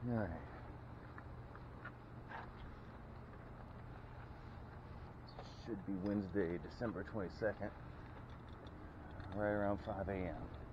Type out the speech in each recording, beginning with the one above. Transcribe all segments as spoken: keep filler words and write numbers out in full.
Alright. Should be Wednesday, December twenty-second, right around five A M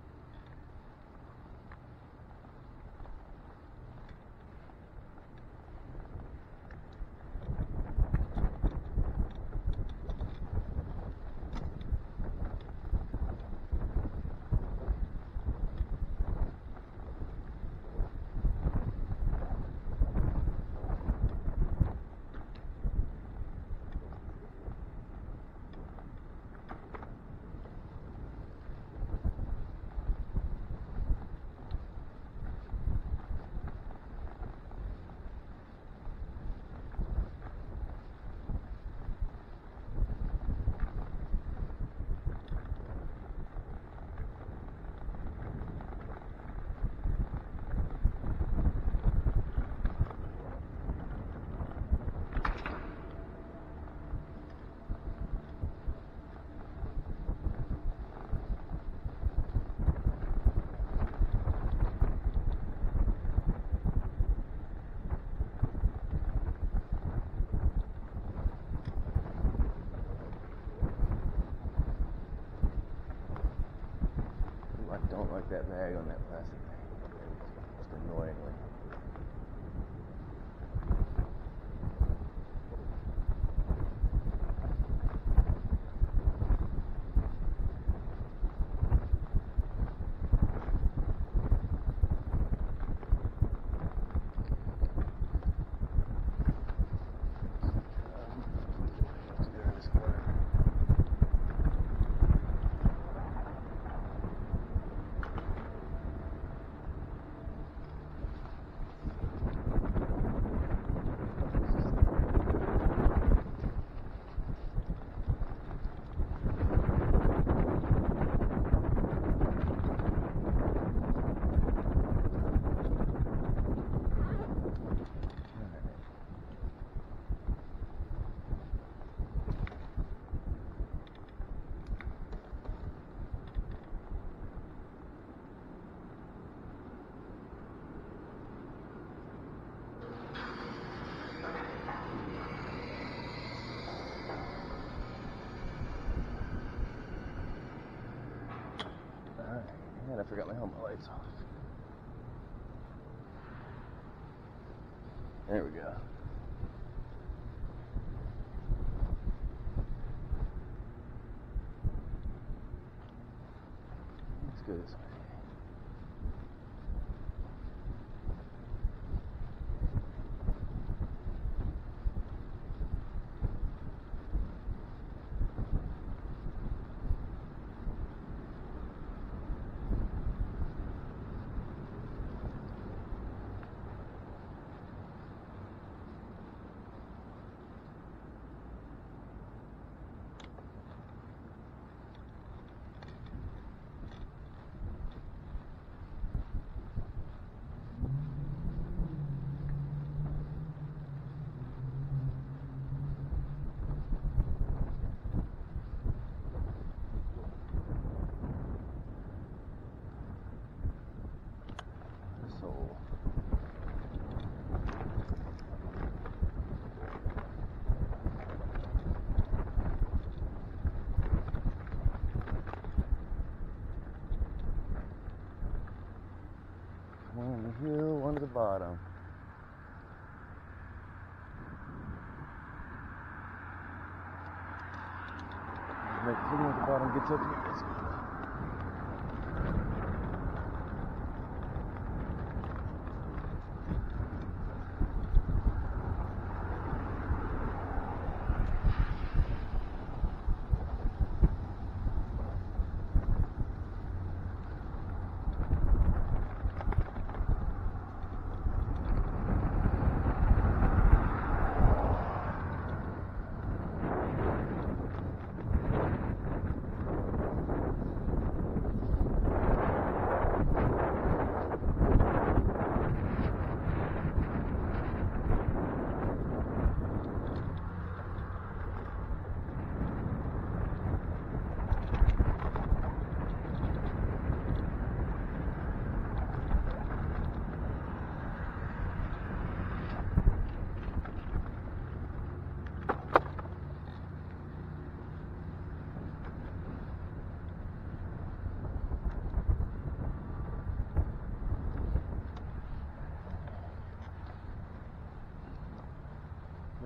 I don't like that bag on that plastic thing. Just annoyingly. And I forgot my helmet lights off. There we go. Let's go this way. One on the hill, one to the bottom. Make the signal at the bottom gets up here. Let's go.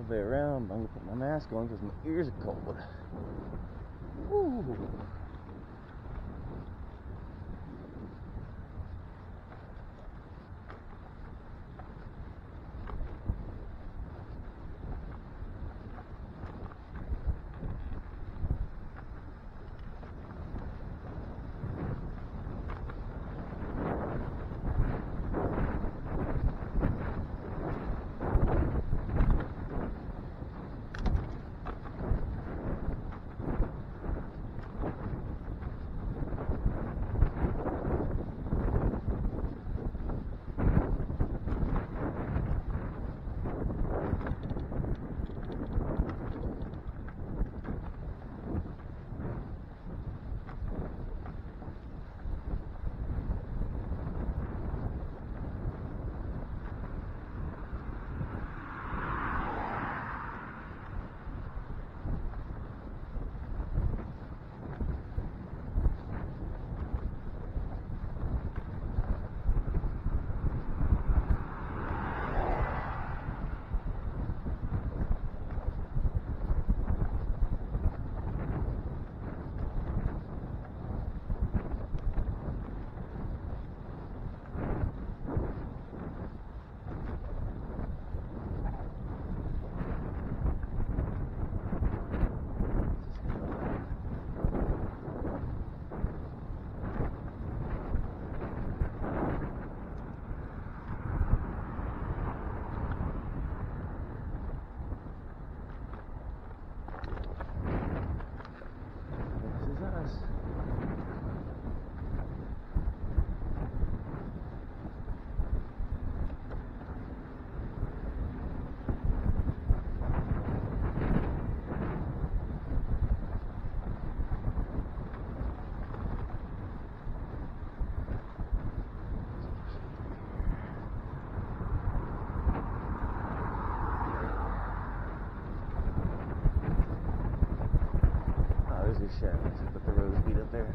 way around, but I'm gonna put my mask on because my ears are cold. Woo. Shit, let's put the rose bead up there.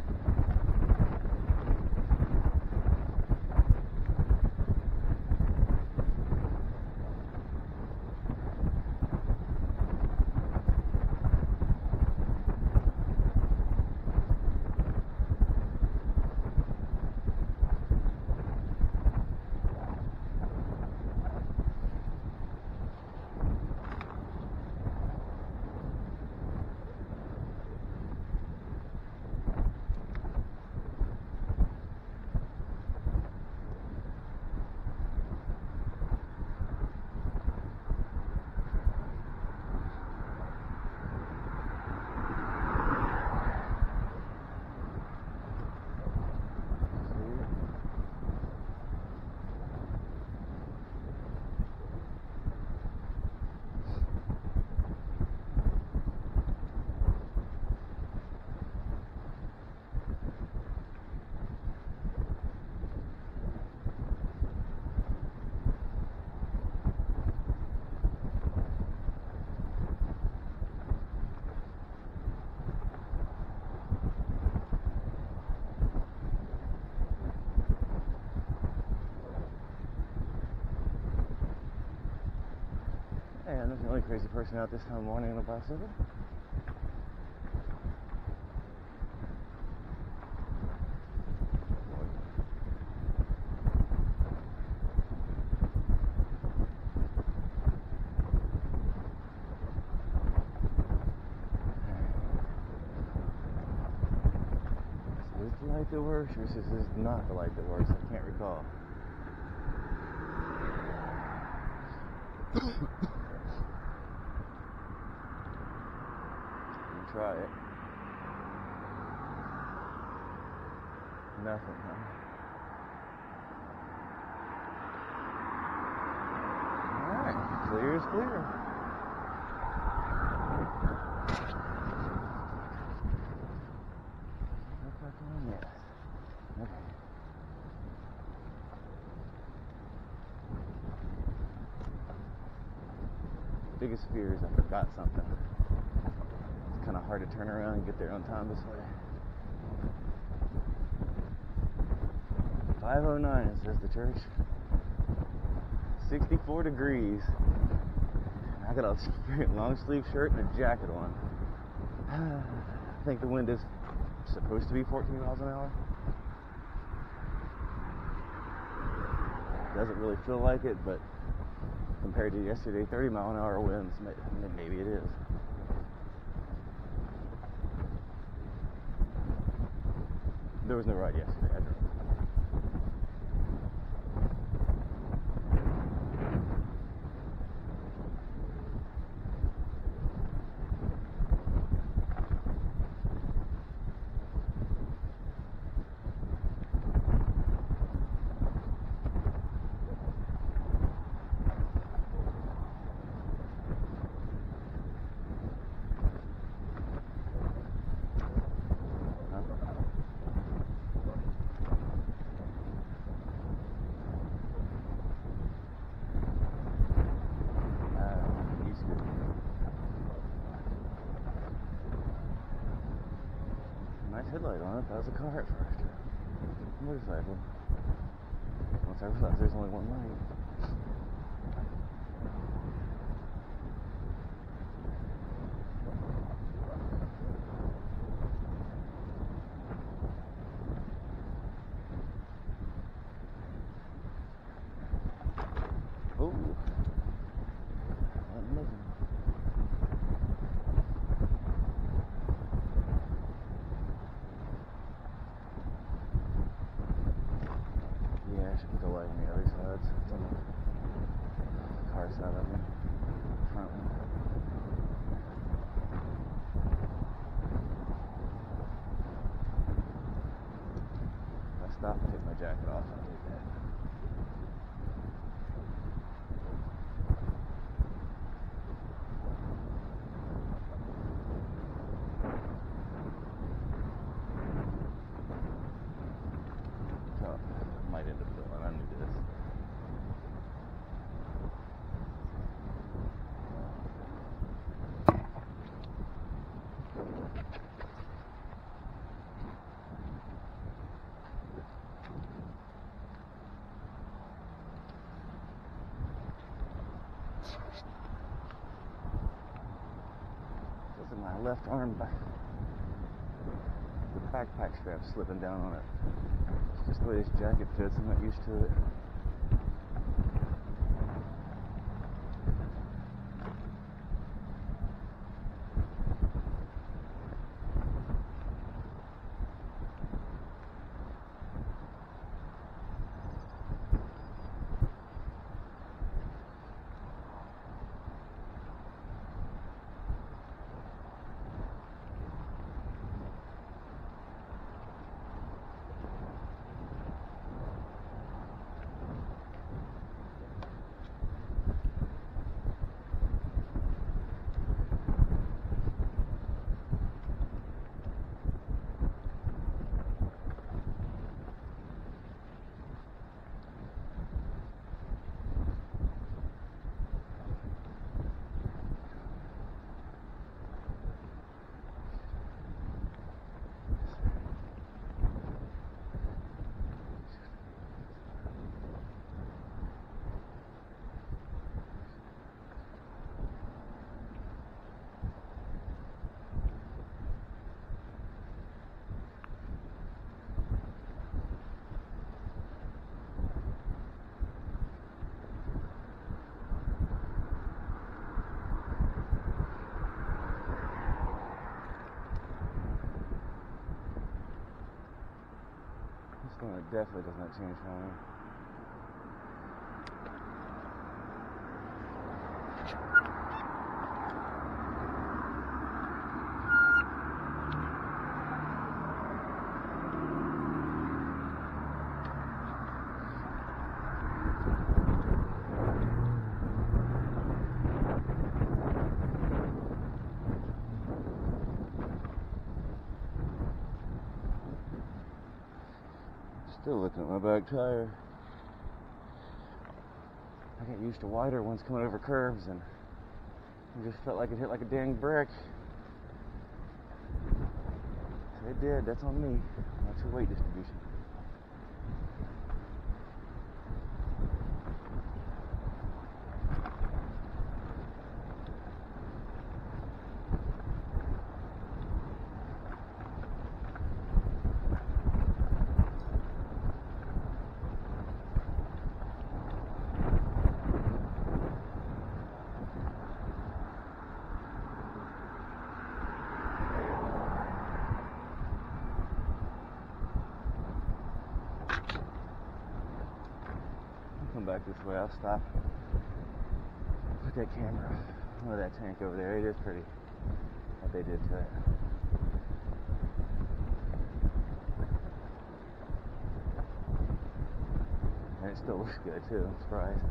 And I'm the only crazy person out this time of morning on a bicycle. Is this the light that works, or is this not the light that works? I can't recall. Try it. Nothing, huh? Alright, clear is clear. No parking on this. Okay. Biggest fear is I forgot something. Kind of hard to turn around and get there on time this way. five oh nine says the church. sixty-four degrees. I got a very long sleeve shirt and a jacket on. I think the wind is supposed to be fourteen miles an hour. Doesn't really feel like it, but compared to yesterday, thirty mile an hour winds, maybe it is. There was no ride yesterday. I drove. Headlight on it, that was a car at first. Motorcycle. Once I realized there's only one lane. Oh. I'm looking. Yeah, I should put the light on the other side, so it's on the car side of me, front one. If I stop and take my jacket off, I'll do that. Might end up filling under this. This is my left arm back. The backpack strap slipping down on it. It's just the way this jacket fits. I'm not used to it. This one definitely does not change for me. Still looking at my back tire. I got used to wider ones coming over curves, and it just felt like it hit like a dang brick. It did. That's on me. That's your weight distribution. come back this way. I'll stop. Put that camera under that tank over there. It is pretty what they did to it. And it still looks good too. I'm surprised.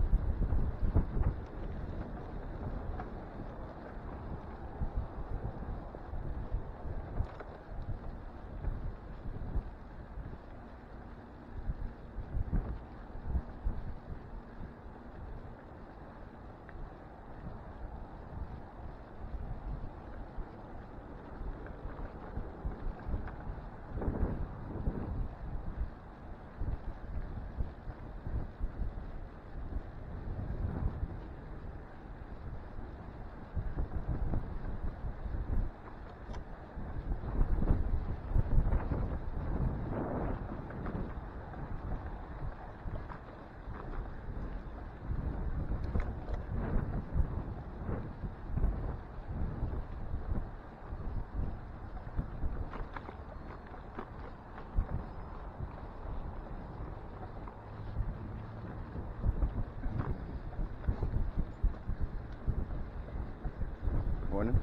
Morning.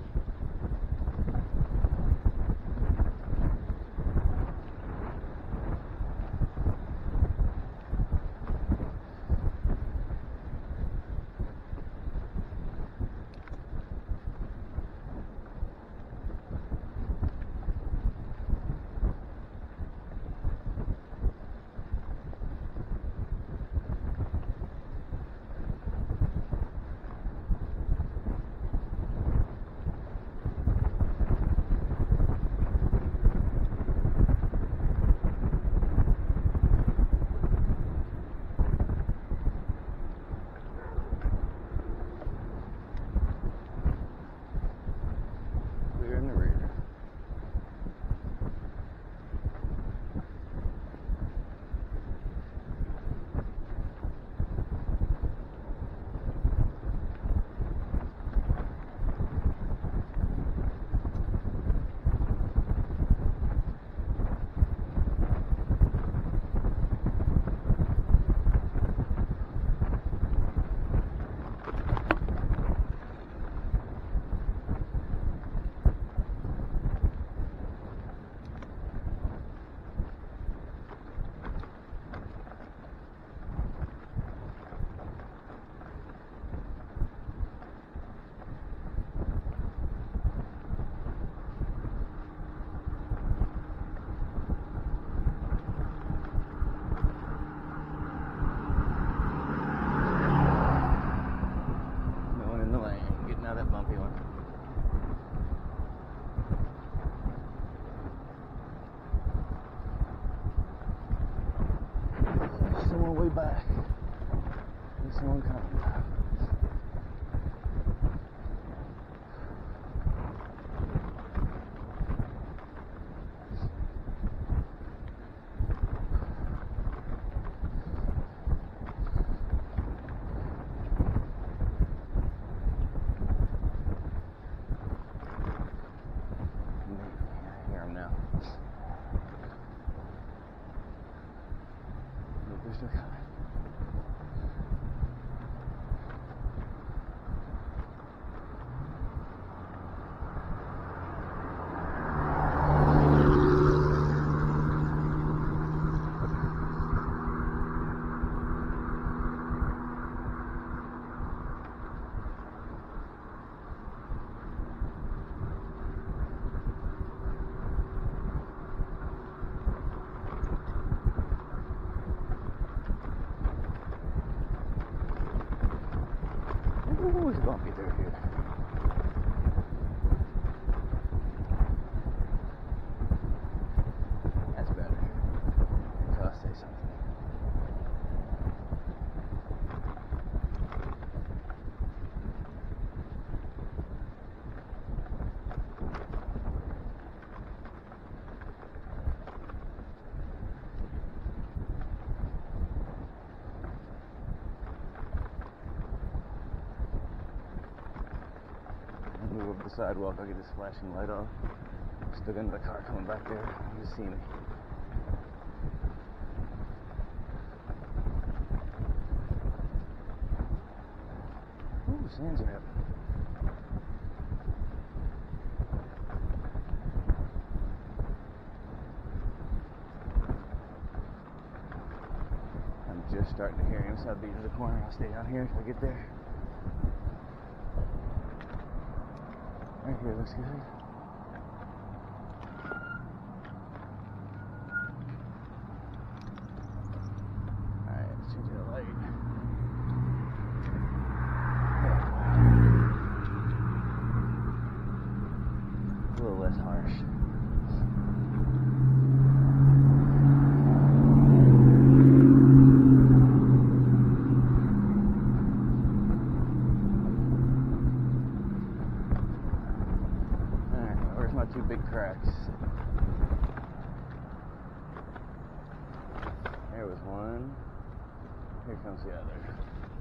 Back. There's someone coming. I hear him now. Look, they're still coming. Ooh, it's bumpy through here. That's better. Until I say something. Move up the sidewalk, I'll get this flashing light on. Stuck into the car coming back there. You can see me. sand trap. I'm just starting to hear him, so I'll be to the corner. I'll stay down here until I get there. Right here looks good. Alright, let's change the light. A little less harsh. Two big cracks. There was one. Here comes the other.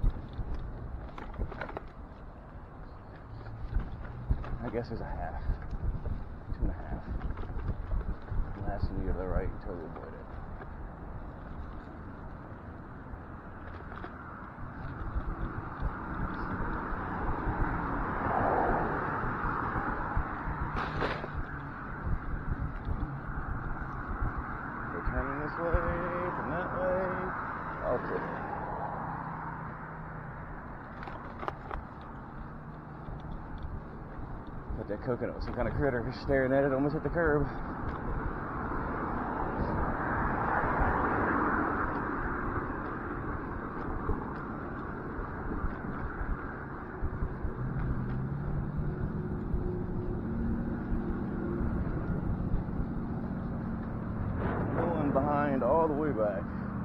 I guess there's a half. Two and a half. Last one you go to the right and totally avoid it. Turning this way, from that way, all clear. But that coconut was some kind of critter staring at it, almost hit the curb. Behind all the way back.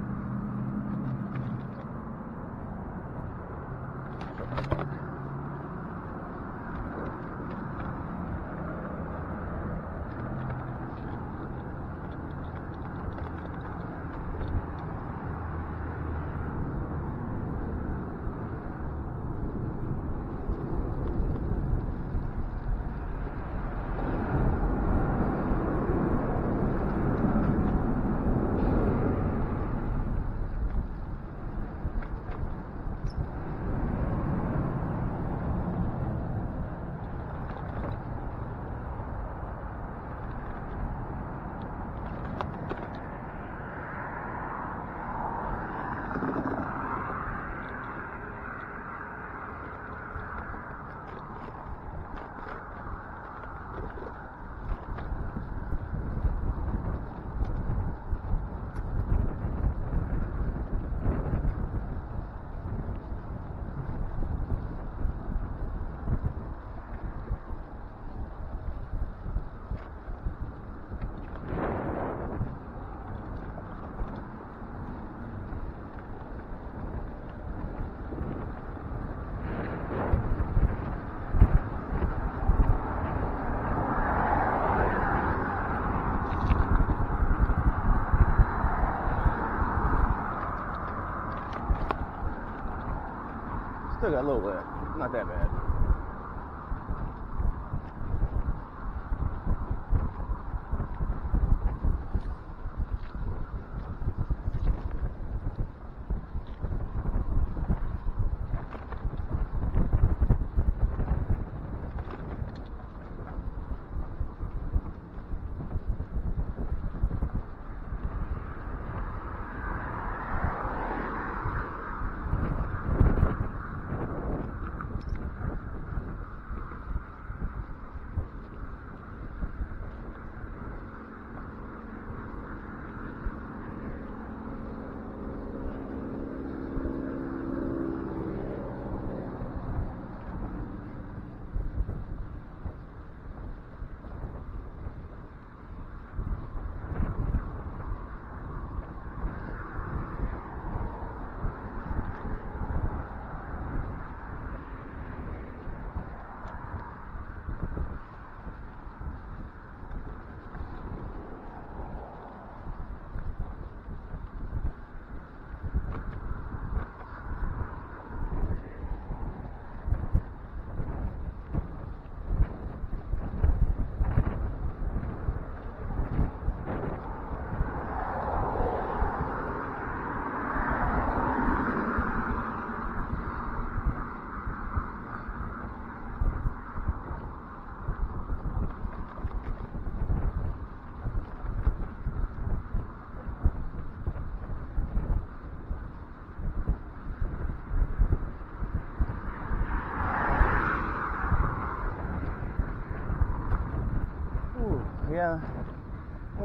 Still got a little wet, not that bad.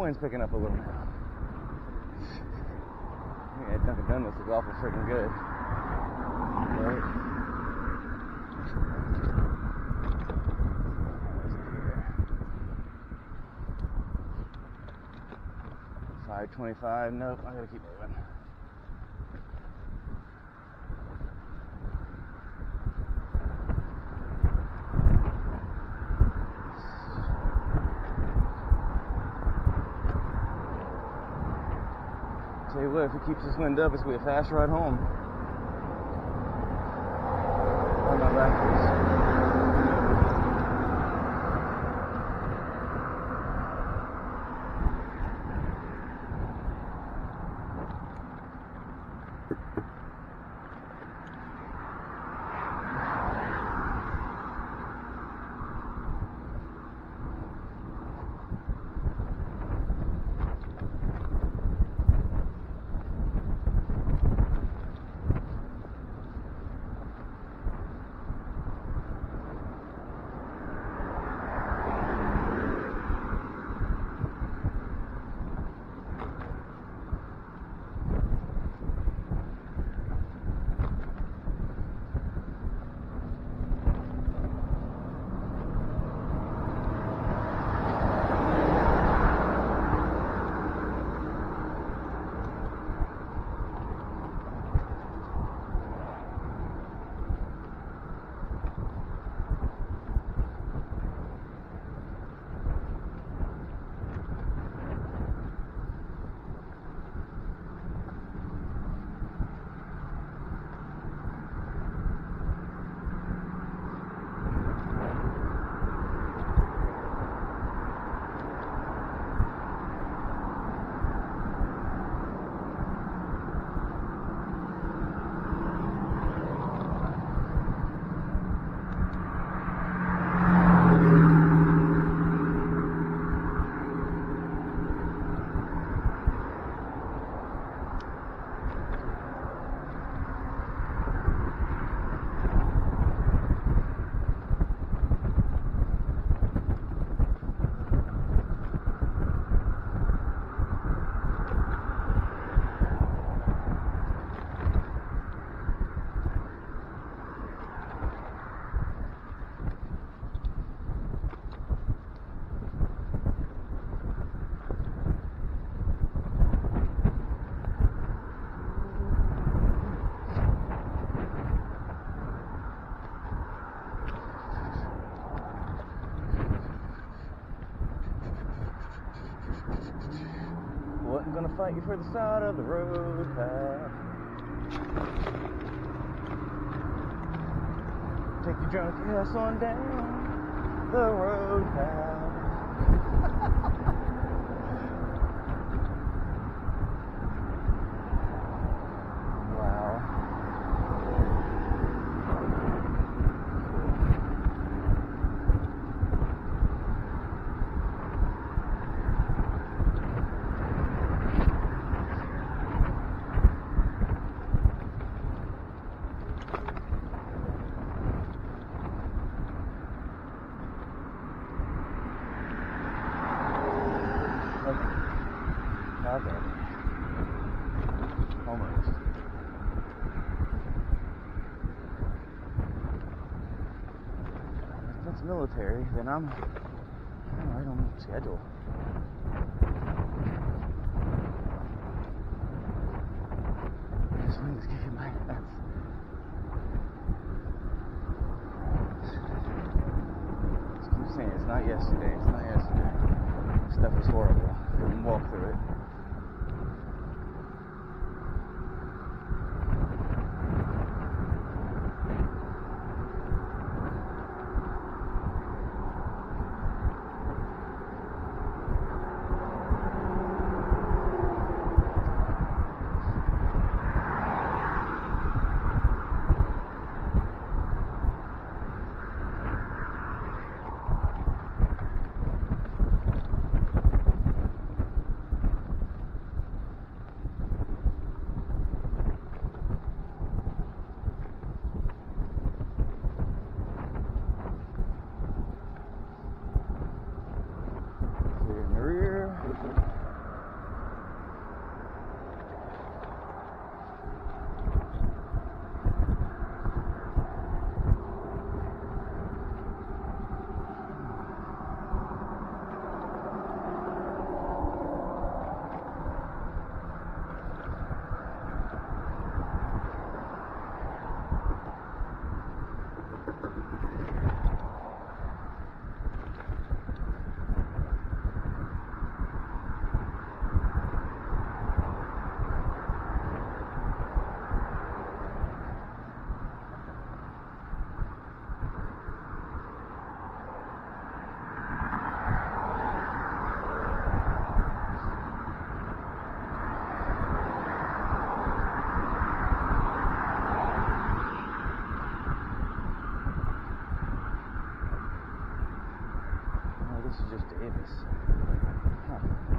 wind's picking up a little now. Yeah, Dunkin' Donuts is awful freaking good. Right? five twenty-five, nope, I gotta keep moving. Tell you what, if it keeps this wind up, it's gonna be a fast ride home. On my backwards. Wasn't gonna fight you for the side of the road path. Take your drunk ass on down the road path. Okay. Almost. If it's military, then I'm, I'm right on schedule. This wind's kicking my ass. Just keep saying it's not yesterday, it's not yesterday. This stuff is horrible. Couldn't walk through it. this. Huh.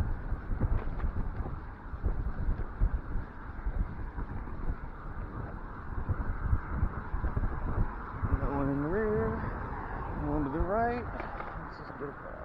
No one in the rear, no one to the right. Let's just get across.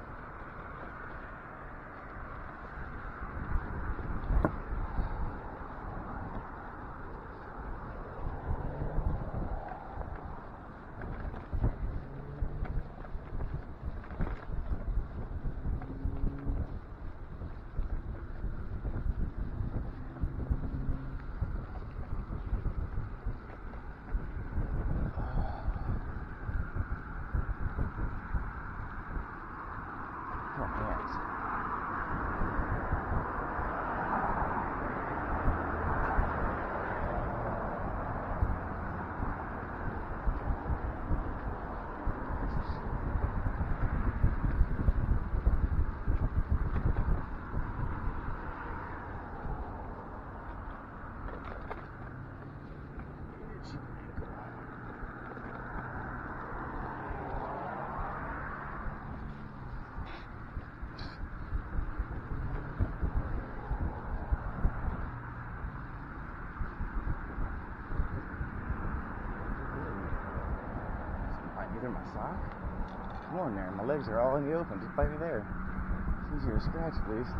Either my sock? Come on there, my legs are all in the open, just bite me there. It's easier to scratch at least.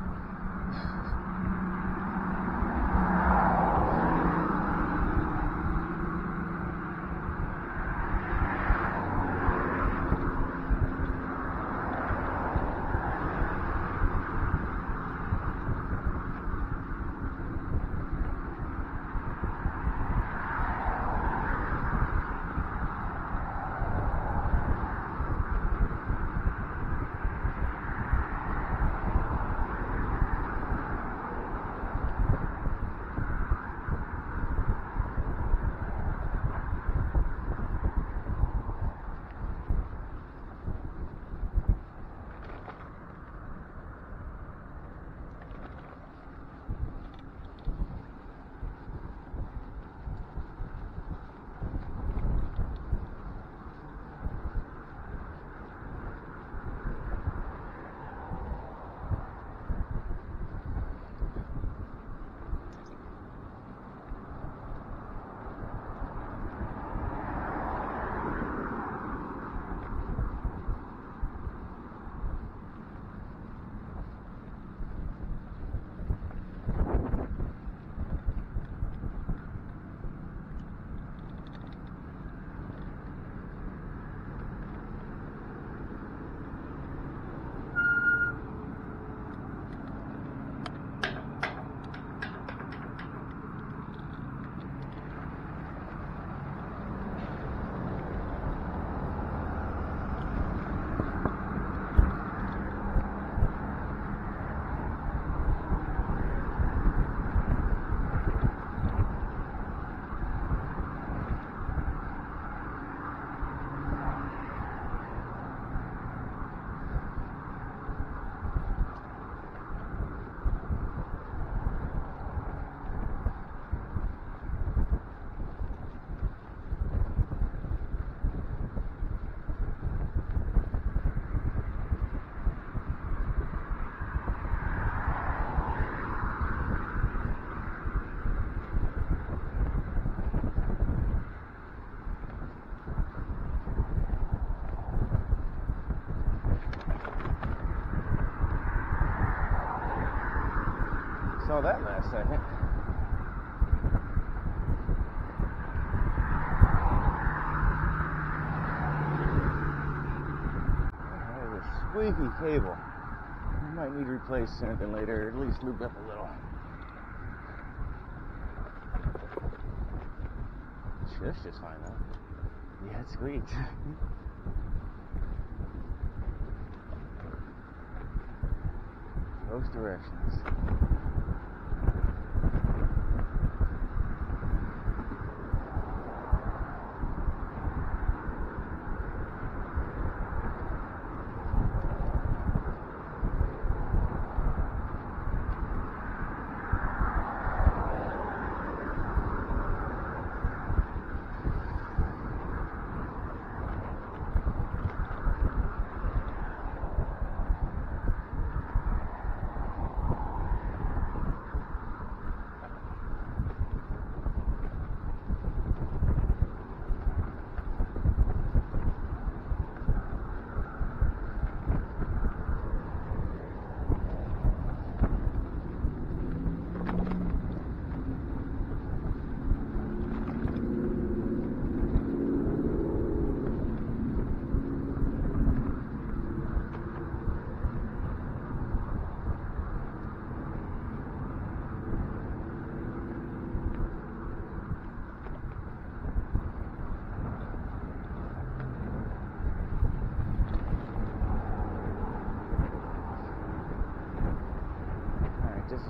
Saw that last second. That is a squeaky cable. I might need to replace something later, or at least lube up a little. Shift's just fine though. Yeah, it squeaks. Both directions.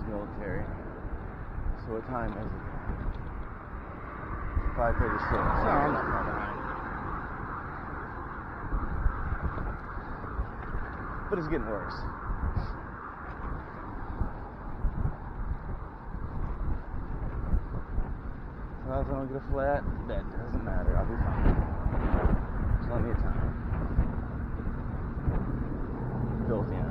military. So what time is it? five thirty-six. No, I'm not far behind. But it's getting worse. So if I don't get a flat, that doesn't matter. I'll be fine. Plenty of time. Built in.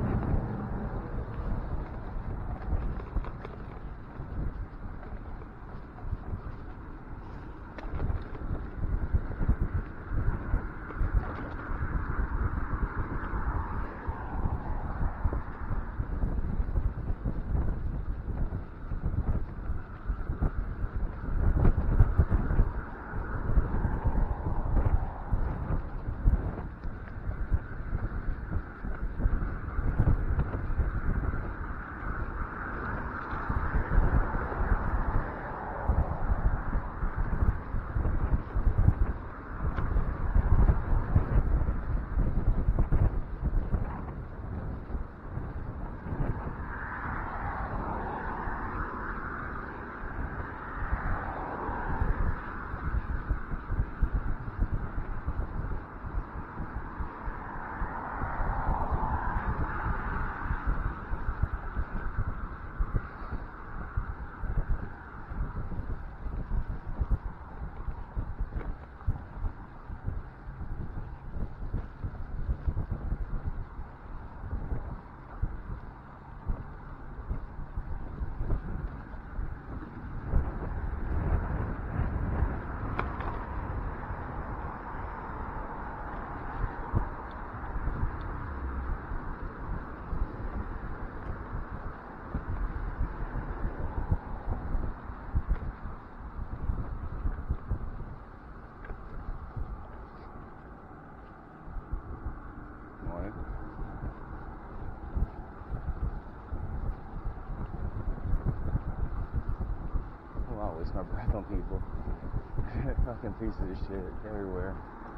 My breath on people. Fucking pieces of shit everywhere.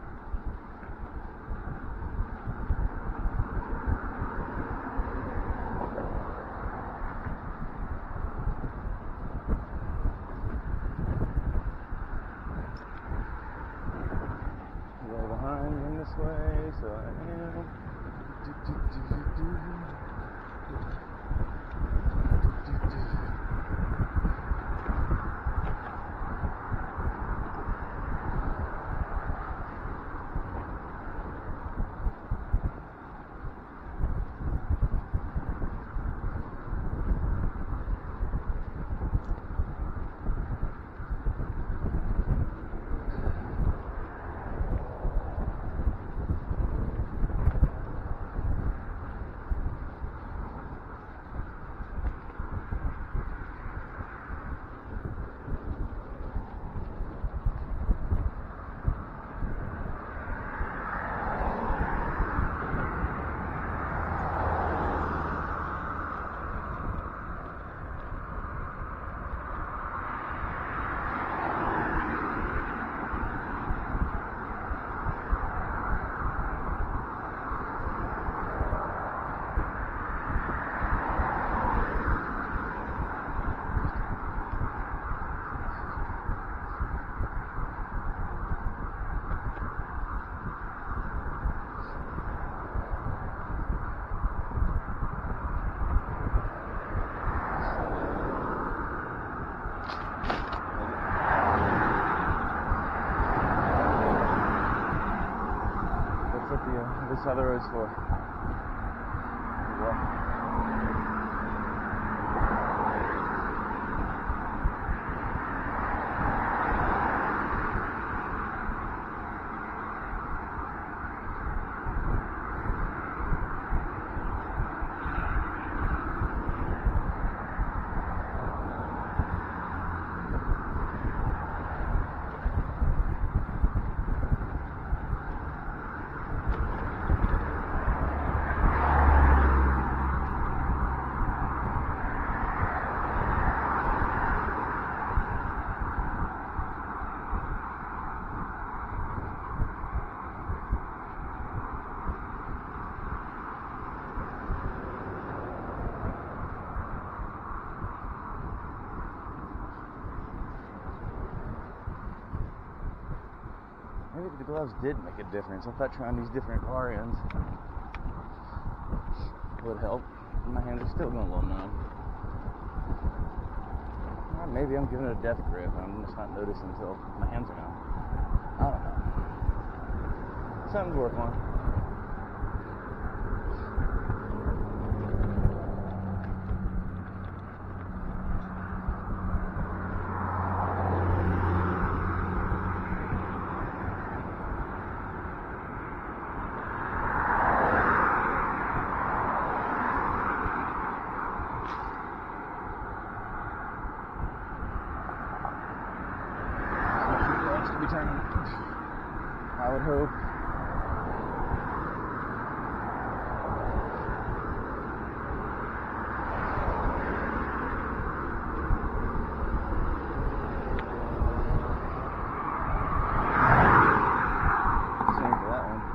Way behind in this way, so I am. Do, do, do, do, do. Do, do, do. This other road's for. Yeah. Maybe the gloves did make a difference. I thought trying these different bar ends would help. My hands are still going a little numb. Or maybe I'm giving it a death grip. I'm just not noticing until my hands are numb. I don't know. Something to work on. I would hope. Same for that one.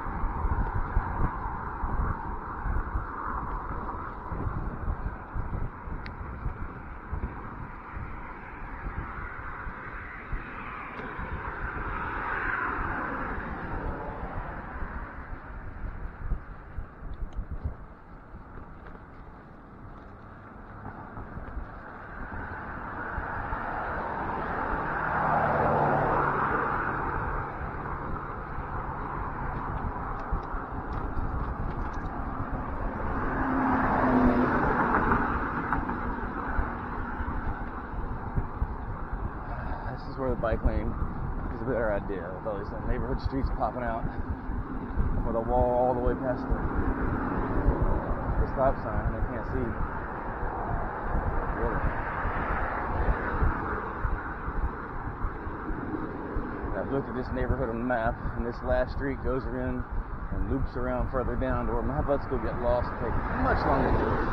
Where the bike lane is a better idea, with all these neighborhood streets popping out with a wall all the way past the, the stop sign. They can't see. Really. I've looked at this neighborhood on the map, and this last street goes in and loops around further down to where my butts go get lost and take much longer to do it.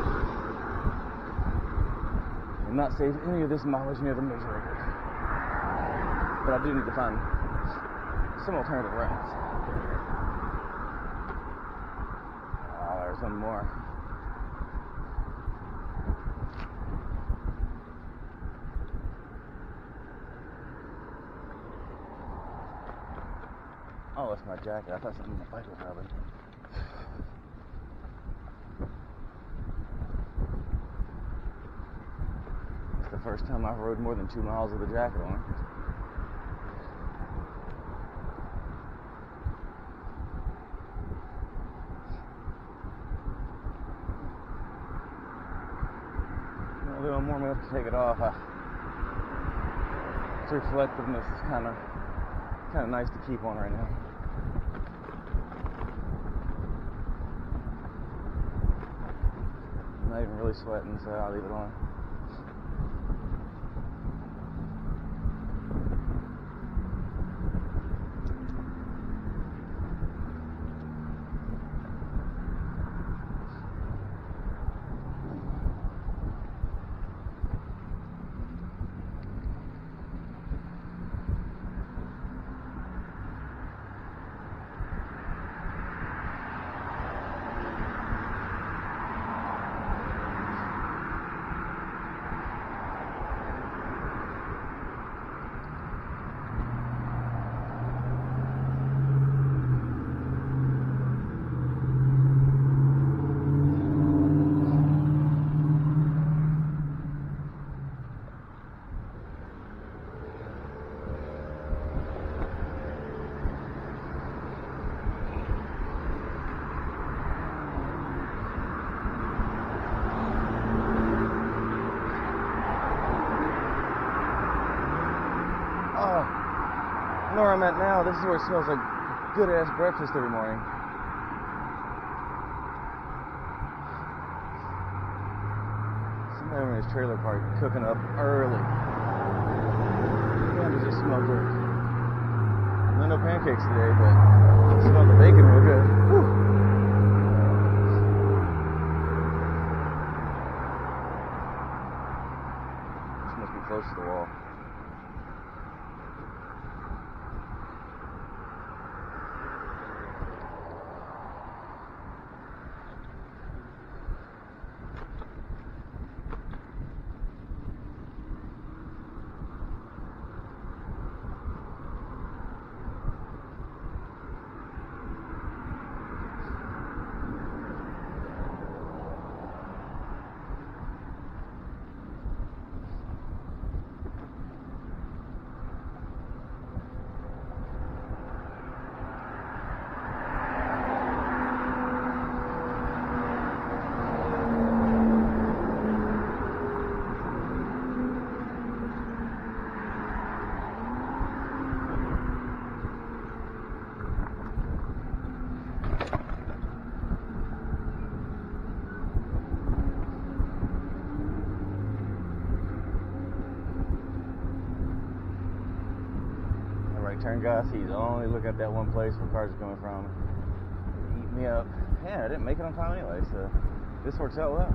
And not save any of this mileage near the major areas. But I do need to find some alternative routes. Oh, there's one more. Oh, that's my jacket. I thought something on my bike was rubbing. It's the first time I've rode more than two miles with a jacket on. Although I'm warm enough to take it off, I, its reflectiveness is kind of kind of nice to keep on right now. I'm not even really sweating, so I'll leave it on. I know where I'm at now. This is where it smells like good-ass breakfast every morning. Somebody in his trailer park cooking up early. Man, does it smell good. No, no pancakes today, but I smell the bacon real good. Whew. This must be close to the wall. right turn, guys. He's only looking at that one place where cars are coming from. Eat me up. Yeah, I didn't make it on time anyway, so this works out well.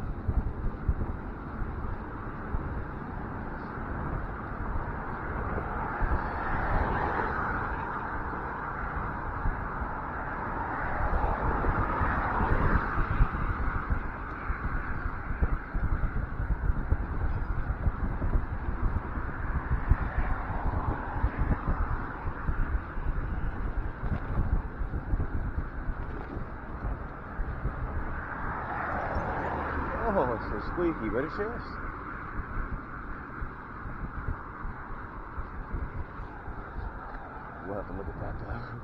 Oh, it's so squeaky, but it shifts. We'll have to look at that though.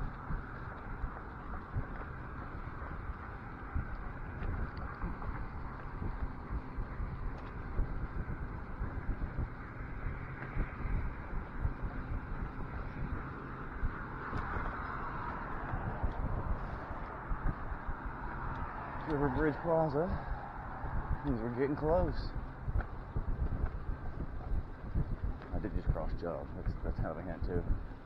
River Bridge Plaza. Means we're getting close. I did just cross Job. That's that's kind of a hint too.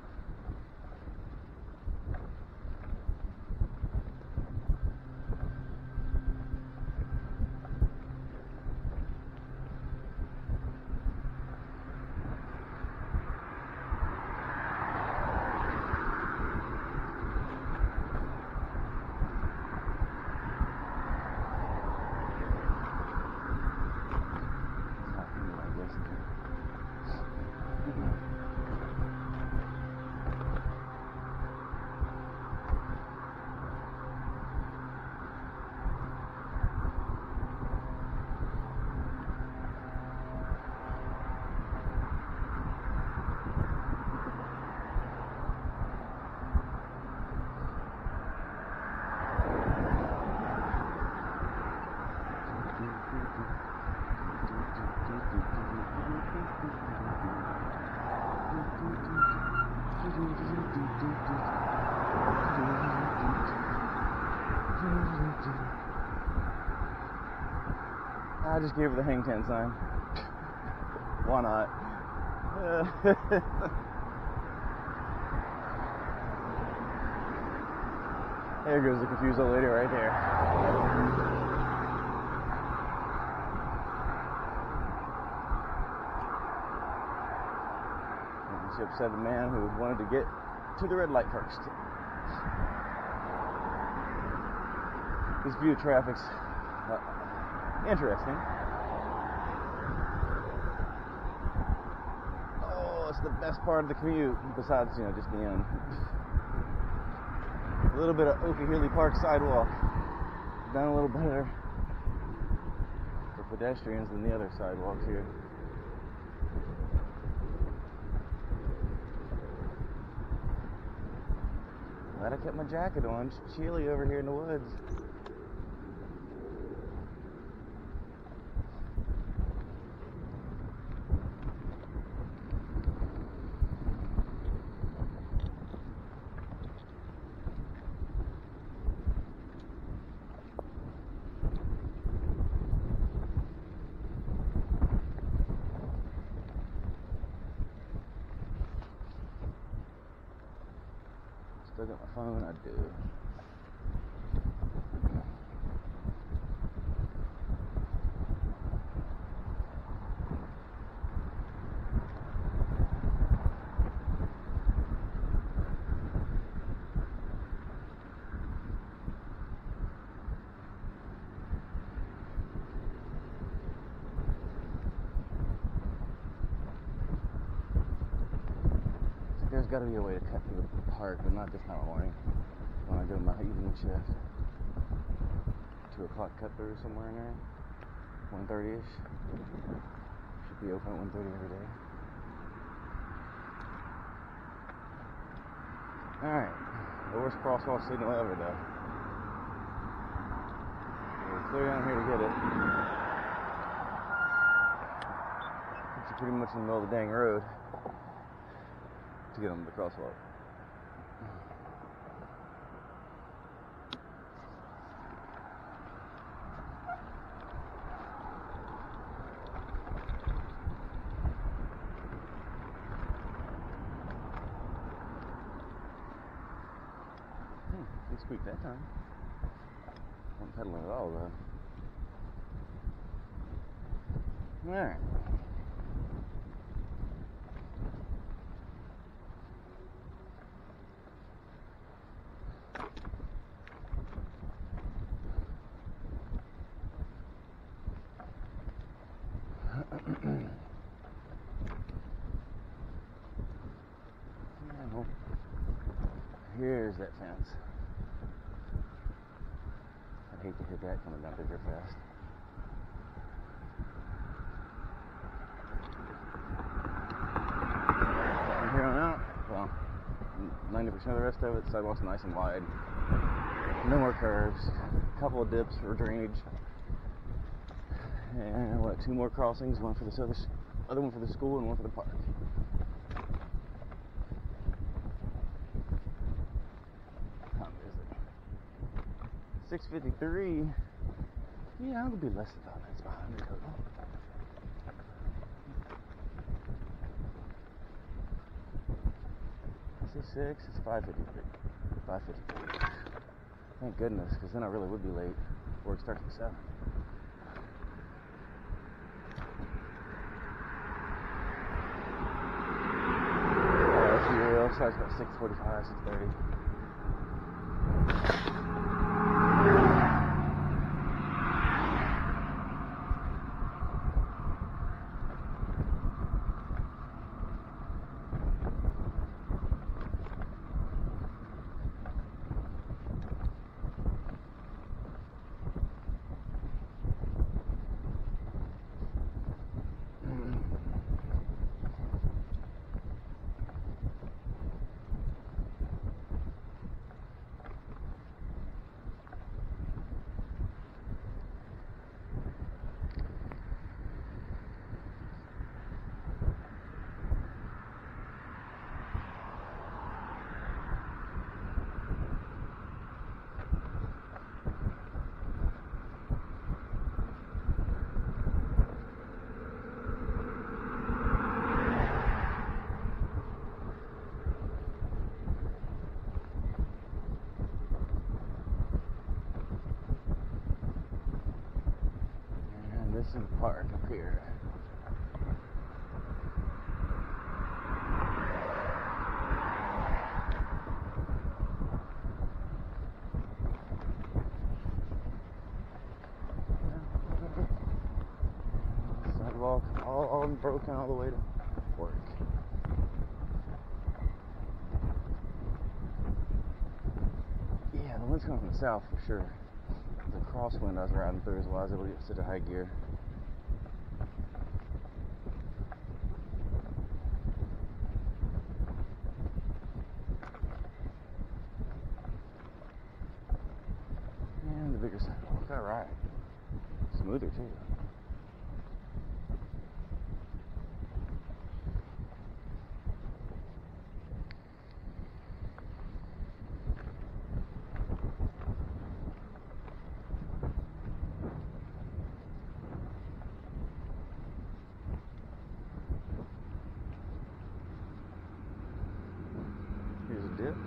I just gave her the hang ten sign. Why not? There goes the confused old lady right there. And she upset the man who wanted to get to the red light first. This view of traffic's uh, interesting. Oh, it's the best part of the commute, besides, you know, just the end. A little bit of Okehilly Park sidewalk. Done a little better for pedestrians than the other sidewalks here. Glad I kept my jacket on. It's chilly over here in the woods. Still got my phone? I do. There's got to be a way to cut through the park, but not this time of morning when I go to my evening shift. Two o'clock cut through somewhere in there. one thirty-ish. Should be open at one thirty every day. Alright. The worst crosswalk signal ever, though. We're clear down here to get it. It's pretty much in the middle of the dang road to get them to the crosswalk. Didn't squeak that time. Wasn't pedaling at all though. Alright. Well, here's that fence. I'd hate to hit that coming down through here fast. From here on out, well, ninety percent of the rest of it, the sidewalk's nice and wide. No more curves. A couple of dips for drainage. And what, two more crossings, one for the other, other one for the school and one for the park. How is it? six fifty-three. Yeah, it'll be less than five minutes behind the total. This is six, it's five fifty-three. five fifty-three. Thank goodness, because then I really would be late. Work starts at seven. So it's about six forty-five, six thirty. This is the park up here. Sidewalk all, all broken all the way to work. Yeah, the wind's coming from the south for sure. The crosswind I was riding through is why I was able to get such a high gear. And the bigger sidewalk, alright. Smoother too. Here's a dip.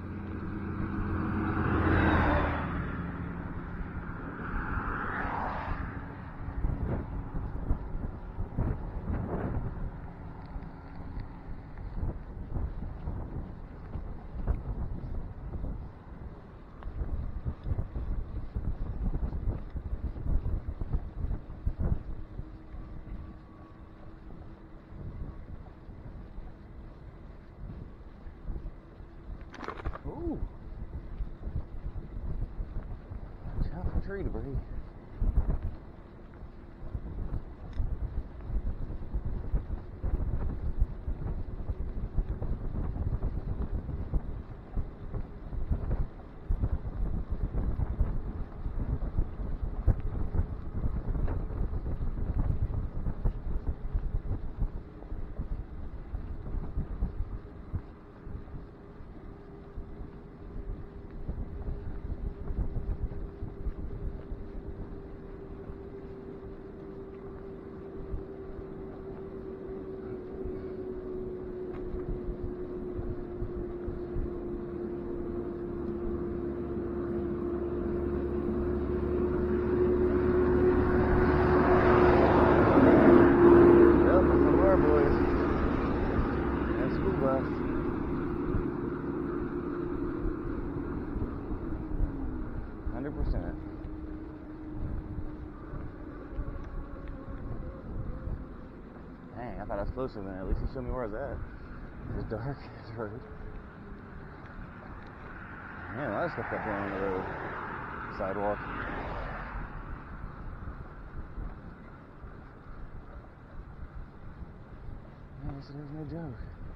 Ooh. Watch out for tree debris. hundred percent. Dang, I thought I was closer than that. At least he showed me where I was at. It's dark. It's road. Man, a lot of stuff got going on the road. Sidewalk. Man, this is no joke.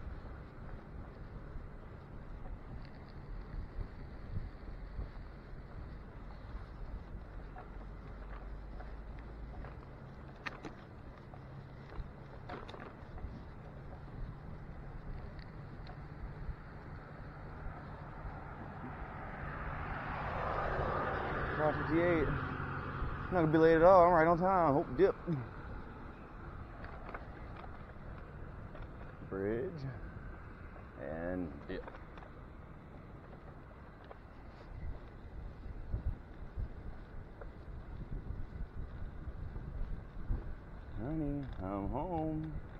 fifty-eight. I'm not gonna be late at all. I'm right on time. Hope dip. Bridge and dip. Honey, I'm home.